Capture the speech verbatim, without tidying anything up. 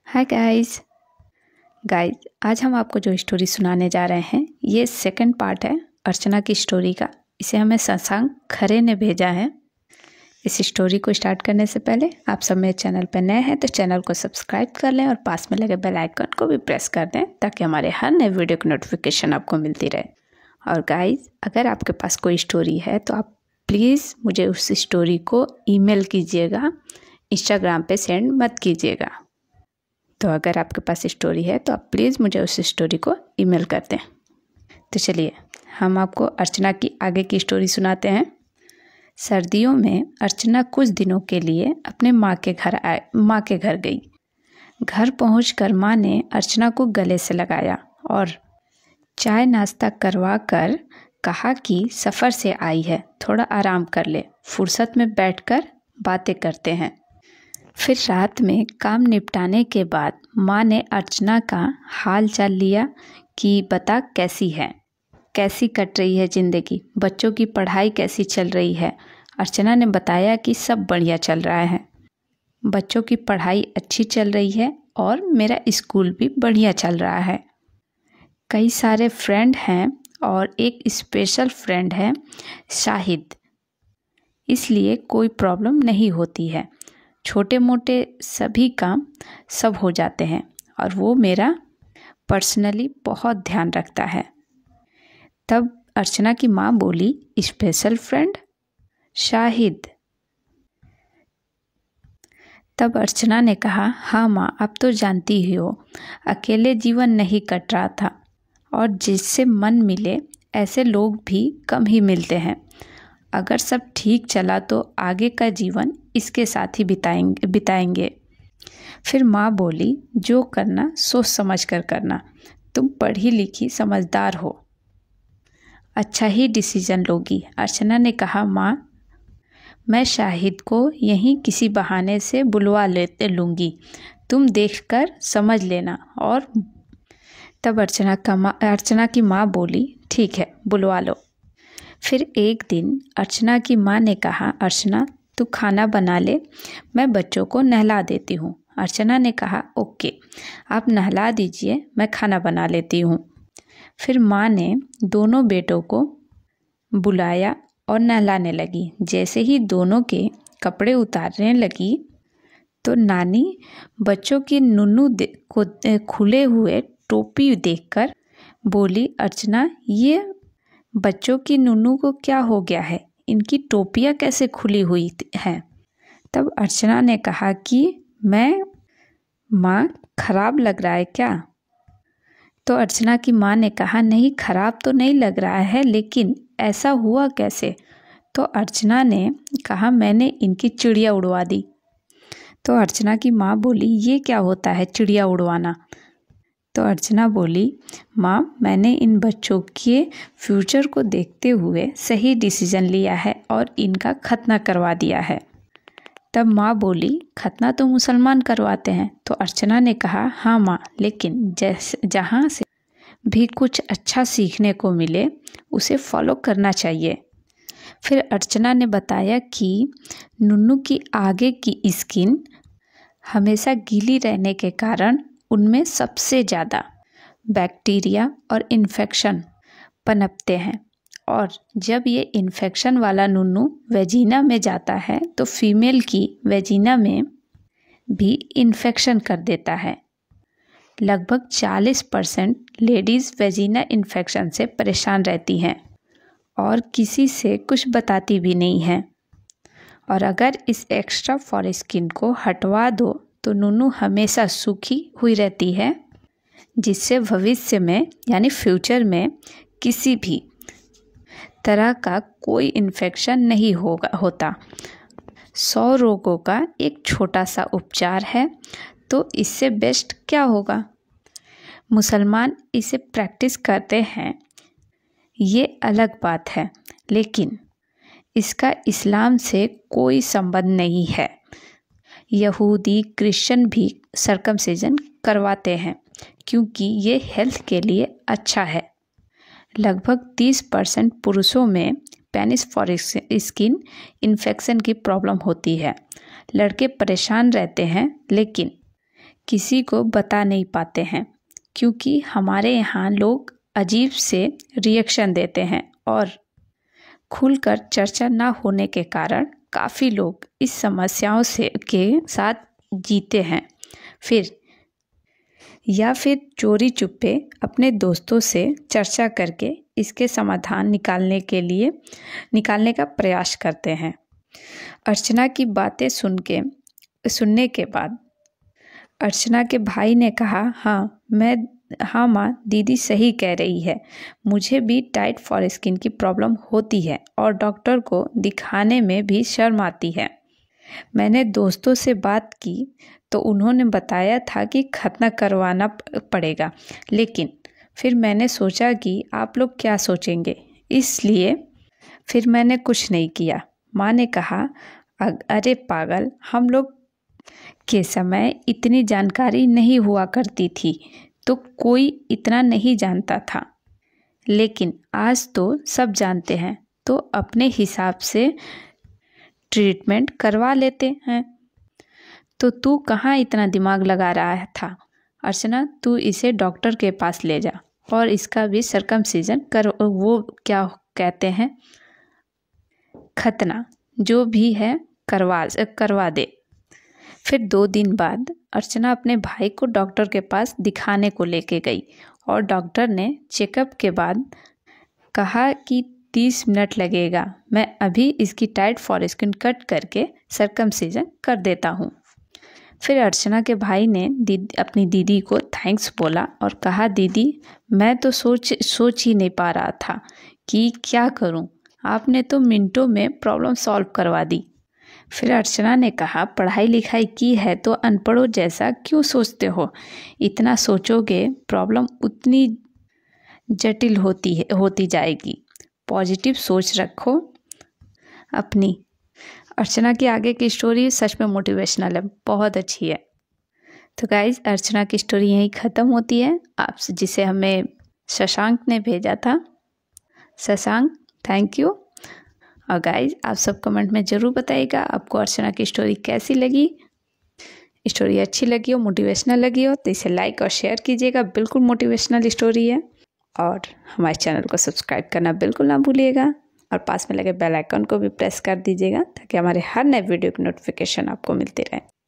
Hi guys guys आज हम आपको जो स्टोरी सुनाने जा रहे हैं ये सेकंड पार्ट है अर्चना की स्टोरी का। इसे हमें शशांक खरे ने भेजा है। इस स्टोरी को स्टार्ट करने से पहले आप सब मेरे चैनल पर नए हैं तो चैनल को सब्सक्राइब कर लें और पास में लगे बेल आइकन को भी प्रेस कर दें ताकि हमारे हर नए वीडियो की नोटिफिकेशन आपको मिलती रहे। और गाइस अगर आपके पास कोई स्टोरी है तो आप प्लीज़ मुझे उस स्टोरी को ईमेल कीजिएगा, इंस्टाग्राम पे सेंड मत कीजिएगा। तो अगर आपके पास स्टोरी है तो आप प्लीज़ मुझे उस स्टोरी को ईमेल कर दें। तो चलिए हम आपको अर्चना की आगे की स्टोरी सुनाते हैं। सर्दियों में अर्चना कुछ दिनों के लिए अपने माँ के घर आए माँ के घर गई। घर पहुंचकर माँ ने अर्चना को गले से लगाया और चाय नाश्ता करवा कर कहा कि सफ़र से आई है, थोड़ा आराम कर ले, फुर्सत में बैठकर बातें करते हैं। फिर रात में काम निपटाने के बाद माँ ने अर्चना का हाल चाल लिया कि बता कैसी है, कैसी कट रही है ज़िंदगी, बच्चों की पढ़ाई कैसी चल रही है। अर्चना ने बताया कि सब बढ़िया चल रहा है, बच्चों की पढ़ाई अच्छी चल रही है और मेरा स्कूल भी बढ़िया चल रहा है। कई सारे फ्रेंड हैं और एक स्पेशल फ्रेंड है शाहिद, इसलिए कोई प्रॉब्लम नहीं होती है। छोटे मोटे सभी काम सब हो जाते हैं और वो मेरा पर्सनली बहुत ध्यान रखता है। तब अर्चना की माँ बोली, स्पेशल फ्रेंड शाहिद? तब अर्चना ने कहा, हाँ माँ, अब तो जानती ही हो, अकेले जीवन नहीं कट रहा था और जिससे मन मिले ऐसे लोग भी कम ही मिलते हैं। अगर सब ठीक चला तो आगे का जीवन इसके साथ ही बिताएंगे बिताएंगे फिर माँ बोली, जो करना सोच समझ कर करना, तुम पढ़ी लिखी समझदार हो, अच्छा ही डिसीजन लोगी। अर्चना ने कहा, माँ मैं शाहिद को यहीं किसी बहाने से बुलवा लेते लूँगी, तुम देखकर समझ लेना। और तब अर्चना का माँ अर्चना की माँ बोली, ठीक है बुलवा लो। फिर एक दिन अर्चना की माँ ने कहा, अर्चना तू खाना बना ले, मैं बच्चों को नहला देती हूँ। अर्चना ने कहा, ओके आप नहला दीजिए, मैं खाना बना लेती हूँ। फिर माँ ने दोनों बेटों को बुलाया और नहलाने लगी। जैसे ही दोनों के कपड़े उतारने लगी तो नानी बच्चों की नुन्नू को खुले हुए टोपी देखकर बोली, अर्चना ये बच्चों की नुन्नू को क्या हो गया है, इनकी टोपियाँ कैसे खुली हुई हैं? तब अर्चना ने कहा कि मैं माँ खराब लग रहा है क्या? तो अर्चना की माँ ने कहा, नहीं खराब तो नहीं लग रहा है, लेकिन ऐसा हुआ कैसे? तो अर्चना ने कहा, मैंने इनकी चिड़िया उड़वा दी। तो अर्चना की माँ बोली, ये क्या होता है चिड़िया उड़वाना? तो अर्चना बोली, माँ मैंने इन बच्चों के फ्यूचर को देखते हुए सही डिसीजन लिया है और इनका खतना करवा दिया है। तब माँ बोली, खतना तो मुसलमान करवाते हैं। तो अर्चना ने कहा, हाँ माँ, लेकिन जैसे जहाँ से भी कुछ अच्छा सीखने को मिले उसे फॉलो करना चाहिए। फिर अर्चना ने बताया कि नुन्नू की आगे की स्किन हमेशा गीली रहने के कारण उनमें सबसे ज़्यादा बैक्टीरिया और इन्फेक्शन पनपते हैं और जब ये इन्फेक्शन वाला नुन्नू वेजिना में जाता है तो फीमेल की वेजिना में भी इन्फेक्शन कर देता है। लगभग चालीस परसेंट लेडीज़ वेजिना इन्फेक्शन से परेशान रहती हैं और किसी से कुछ बताती भी नहीं हैं। और अगर इस एक्स्ट्रा फॉर स्किन को हटवा दो तो नुन्नू हमेशा सूखी हुई रहती है, जिससे भविष्य में यानी फ्यूचर में किसी भी तरह का कोई इन्फेक्शन नहीं होगा होता। सौ रोगों का एक छोटा सा उपचार है, तो इससे बेस्ट क्या होगा? मुसलमान इसे प्रैक्टिस करते हैं, ये अलग बात है, लेकिन इसका इस्लाम से कोई संबंध नहीं है। यहूदी क्रिश्चियन भी सर्कमसिजन करवाते हैं क्योंकि ये हेल्थ के लिए अच्छा है। लगभग तीस परसेंट पुरुषों में पेनिस फॉर स्किन इन्फेक्शन की प्रॉब्लम होती है। लड़के परेशान रहते हैं, लेकिन किसी को बता नहीं पाते हैं, क्योंकि हमारे यहाँ लोग अजीब से रिएक्शन देते हैं और खुलकर चर्चा ना होने के कारण काफ़ी लोग इस समस्याओं से के साथ जीते हैं। फिर या फिर चोरी चुप्पे अपने दोस्तों से चर्चा करके इसके समाधान निकालने के लिए निकालने का प्रयास करते हैं। अर्चना की बातें सुन के सुनने के बाद अर्चना के भाई ने कहा, हाँ मैं हाँ माँ, दीदी सही कह रही है। मुझे भी टाइट फॉर स्किन की प्रॉब्लम होती है और डॉक्टर को दिखाने में भी शर्म आती है। मैंने दोस्तों से बात की तो उन्होंने बताया था कि खतना करवाना पड़ेगा, लेकिन फिर मैंने सोचा कि आप लोग क्या सोचेंगे, इसलिए फिर मैंने कुछ नहीं किया। माँ ने कहा, अरे पागल, हम लोग के समय इतनी जानकारी नहीं हुआ करती थी तो कोई इतना नहीं जानता था, लेकिन आज तो सब जानते हैं तो अपने हिसाब से ट्रीटमेंट करवा लेते हैं। तो तू कहाँ इतना दिमाग लगा रहा था अर्चना, तू इसे डॉक्टर के पास ले जा और इसका भी सर्कमसिजन कर, वो क्या कहते हैं, खतना जो भी है करवा करवा दे। फिर दो दिन बाद अर्चना अपने भाई को डॉक्टर के पास दिखाने को लेके गई और डॉक्टर ने चेकअप के बाद कहा कि तीस मिनट लगेगा, मैं अभी इसकी टाइट फॉरस्किन कट करके सर्कमसिजन कर देता हूँ। फिर अर्चना के भाई ने दीदी अपनी दीदी को थैंक्स बोला और कहा, दीदी मैं तो सोच सोच ही नहीं पा रहा था कि क्या करूँ, आपने तो मिनटों में प्रॉब्लम सॉल्व करवा दी। फिर अर्चना ने कहा, पढ़ाई लिखाई की है तो अनपढ़ों जैसा क्यों सोचते हो, इतना सोचोगे प्रॉब्लम उतनी जटिल होती है होती जाएगी। पॉजिटिव सोच रखो अपनी। अर्चना की आगे की स्टोरी सच में मोटिवेशनल है, बहुत अच्छी है। तो गाइज अर्चना की स्टोरी यहीं ख़त्म होती है, आप जिसे हमें शशांक ने भेजा था। Shashank thank you. और गाइज आप सब कमेंट में ज़रूर बताइएगा आपको अर्चना की स्टोरी कैसी लगी। स्टोरी अच्छी लगी हो, मोटिवेशनल लगी हो तो इसे लाइक और शेयर कीजिएगा, बिल्कुल मोटिवेशनल स्टोरी है। और हमारे चैनल को सब्सक्राइब करना बिल्कुल ना भूलिएगा और पास में लगे बेल आइकन को भी प्रेस कर दीजिएगा ताकि हमारे हर नए वीडियो की नोटिफिकेशन आपको मिलती रहे।